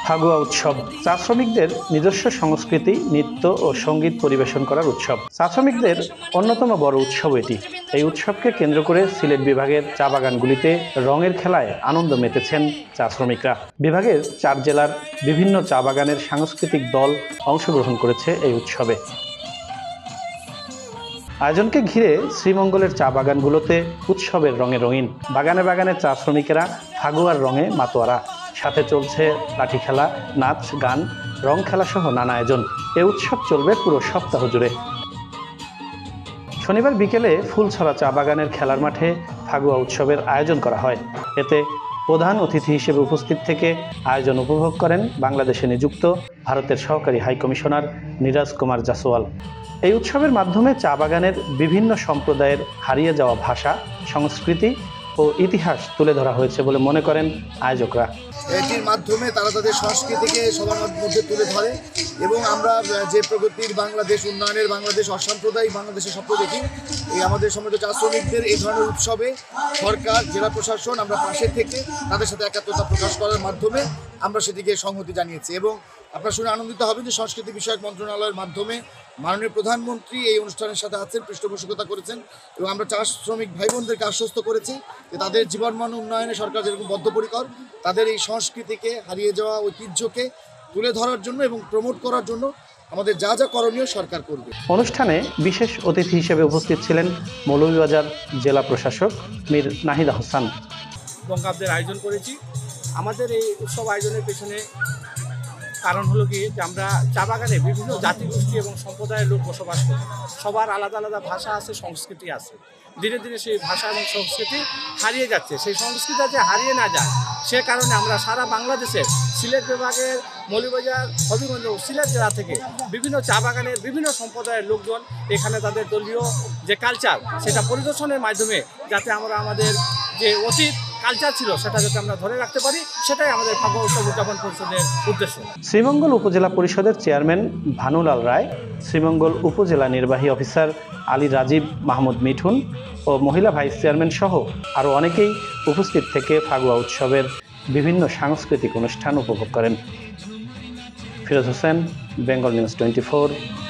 ফাগুয়া উৎসব চা শ্রমিকদের নিজস্ব সংস্কৃতি, নৃত্য ও সঙ্গীত পরিবেশন করার উৎসব। চা শ্রমিকদের অন্যতম বড় উৎসব এটি। এই উৎসবকে কেন্দ্র করে সিলেট বিভাগের চা বাগানগুলিতে রঙের খেলায় আনন্দ মেতেছেন চা শ্রমিকরা। বিভাগের 4 জেলার বিভিন্ন চা বাগানের সাংস্কৃতিক দল অংশগ্রহণ করেছে এই উৎসবে। আয়োজনকে ঘিরে শ্রীমঙ্গলের চা বাগানগুলোতে উৎসবের রঙে রঙিন। বাগানে বাগানে চা শ্রমিকেরা ফাগুয়ার রঙে মাতোয়ারা। সাথে চলছে লাঠি খেলা, নাচ, গান, রং খেলা সহ নানা আয়োজন। এই উৎসব চলবে পুরো সপ্তাহ জুড়ে। শনিবার বিকেলে ফুলছড়া চা বাগানের খেলার মাঠে ফাগুয়া উৎসবের আয়োজন করা হয়। এতে প্রধান অতিথি হিসেবে উপস্থিত থেকে আয়োজন উপভোগ করেন বাংলাদেশে নিযুক্ত ভারতের সহকারী হাইকমিশনার নিরাজ কুমার জাসওয়াল। এই উৎসবের মাধ্যমে চা বাগানের বিভিন্ন সম্প্রদায়ের হারিয়ে যাওয়া ভাষা, সংস্কৃতি ও ইতিহাস তুলে ধরা হয়েছে বলে মনে করেন আয়োজকরা। এটির মাধ্যমে তারা তাদের সংস্কৃতিকে সবার মধ্যে তুলে ধরে এবং আমরা যে প্রগতির বাংলাদেশ, উন্নয়নের বাংলাদেশ, অসাম্প্রদায়িক বাংলাদেশের স্বপ্ন দেখি। এই আমাদের সমৃদ্ধ চা শ্রমিকদের এই ধরনের উৎসবে সরকার, জেলা প্রশাসন আমরা পাশে থেকে তাদের সাথে একাত্মতা প্রকাশ করার মাধ্যমে আমরা সেটিকে সংহতি জানিয়েছি। এবং আপনারা শুনে আনন্দিত হবেন যে সংস্কৃতি বিষয়ক মন্ত্রণালয়ের মাধ্যমে মাননীয় প্রধানমন্ত্রী এই অনুষ্ঠানের সাথে আছেন, পৃষ্ঠপোষকতা করেছেন এবং আমরা চা শ্রমিক ভাই বোনদেরকে আশ্বস্ত করেছি যে তাদের জীবনমান উন্নয়নে সরকার যেরকম বদ্ধপরিকর, তাদের এই সংস্কৃতিকে, হারিয়ে যাওয়া ঐতিহ্যকে তুলে ধরার জন্য এবং প্রমোট করার জন্য আমাদের যা যা করণীয় সরকার করবে। অনুষ্ঠানে বিশেষ অতিথি হিসেবে উপস্থিত ছিলেন মৌলভীবাজার জেলা প্রশাসক মীর নাহিদা হোসেন। বঙ্গাব্দের আয়োজন করেছি। আমাদের এই উৎসব আয়োজনের পেছনে কারণ হলো কি যে আমরা চা বাগানে বিভিন্ন জাতিগোষ্ঠী এবং সম্প্রদায়ের লোক বসবাস করি। সবার আলাদা আলাদা ভাষা আছে, সংস্কৃতি আছে। ধীরে ধীরে সেই ভাষা এবং সংস্কৃতি হারিয়ে যাচ্ছে। সেই সংস্কৃতি যাতে হারিয়ে না যায় সে কারণে আমরা সারা বাংলাদেশের সিলেট বিভাগের মৌলভীবাজার, হবিগঞ্জ ও সিলেট জেলা থেকে বিভিন্ন চা বাগানের বিভিন্ন সম্প্রদায়ের লোকজন এখানে তাদের দলীয় যে কালচার সেটা পরিদর্শনের মাধ্যমে যাতে আমরা আমাদের যে অতীত কালচার ছিল সেটা যাতে আমরা ধরে রাখতে পারি, সেটাই আমাদের ফাগুয়া উৎসব উদযাপন পরিষদের উদ্দেশ্য। শ্রীমঙ্গল উপজেলা পরিষদের চেয়ারম্যান ভানুলাল রায়, শ্রীমঙ্গল উপজেলা নির্বাহী অফিসার আলী রাজীব মাহমুদ মিঠুন ও মহিলা ভাইস চেয়ারম্যান সহ আরও অনেকেই উপস্থিত থেকে ফাগুয়া উৎসবের বিভিন্ন সাংস্কৃতিক অনুষ্ঠান উপভোগ করেন। ফিরোজ হোসেন, বেঙ্গল নিউজ 24,